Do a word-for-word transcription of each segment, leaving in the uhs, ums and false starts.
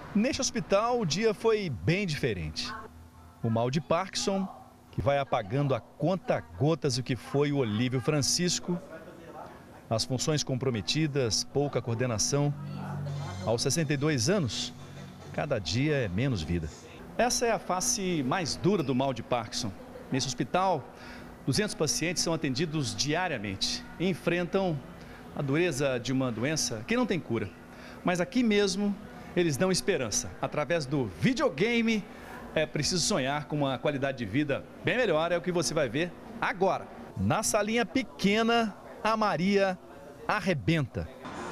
Neste hospital, o dia foi bem diferente. O mal de Parkinson, que vai apagando a conta-gotas o que foi o Olívio Francisco, as funções comprometidas, pouca coordenação. Aos sessenta e dois anos, cada dia é menos vida. Essa é a face mais dura do mal de Parkinson. Nesse hospital, duzentos pacientes são atendidos diariamente e enfrentam a dureza de uma doença que não tem cura. Mas aqui mesmo, eles dão esperança. Através do videogame, é preciso sonhar com uma qualidade de vida bem melhor, é o que você vai ver agora. Na salinha pequena, a Maria arrebenta.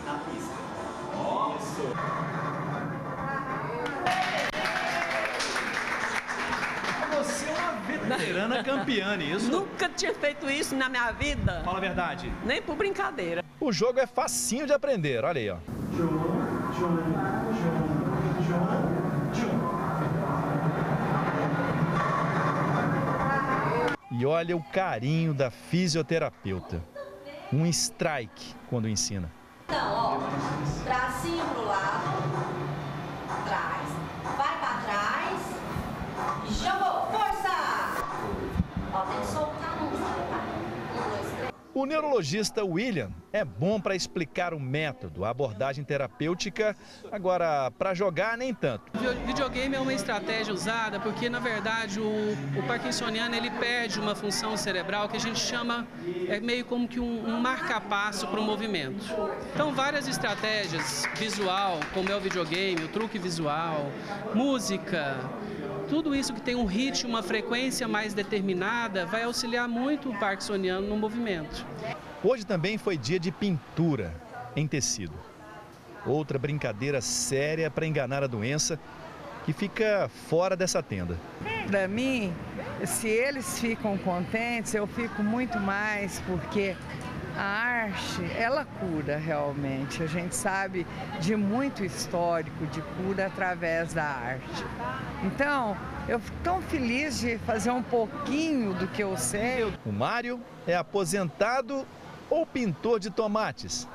Você é uma veterana campeã nisso. Nunca tinha feito isso na minha vida. Fala a verdade. Nem por brincadeira. O jogo é facinho de aprender, olha aí, ó. E olha o carinho da fisioterapeuta. Um strike quando ensina. Então, ó, bracinho pro lado, trás, vai pra trás e jogou, força! Ó, tem que soltar a mão, tá? Um, dois, três. O neurologista William é bom para explicar o método, a abordagem terapêutica. Agora, para jogar, nem tanto. O videogame é uma estratégia usada porque, na verdade, o, o parkinsoniano ele perde uma função cerebral que a gente chama, é meio como que um, um marca-passo para o movimento. Então, várias estratégias, visual, como é o videogame, o truque visual, música, tudo isso que tem um ritmo, uma frequência mais determinada, vai auxiliar muito o parkinsoniano no movimento. Hoje também foi dia de pintura em tecido. Outra brincadeira séria para enganar a doença que fica fora dessa tenda. Para mim, se eles ficam contentes, eu fico muito mais, porque a arte, ela cura realmente. A gente sabe de muito histórico de cura através da arte. Então, eu fico tão feliz de fazer um pouquinho do que eu sei. O Mário é aposentado ou pintor de tomates?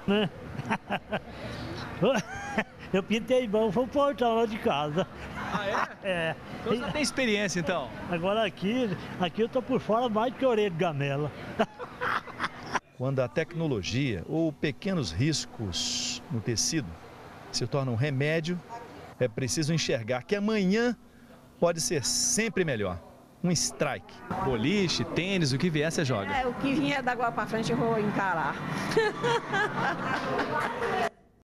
Eu pintei bom, foi o portão lá de casa. Ah, é? É. Então você tem experiência, então? Agora aqui, aqui eu tô por fora mais que orelha de gamela. Quando a tecnologia ou pequenos riscos no tecido se tornam um remédio, é preciso enxergar que amanhã pode ser sempre melhor. Um strike. Boliche, tênis, o que vier você joga. É, o que vier da água pra frente eu vou encarar.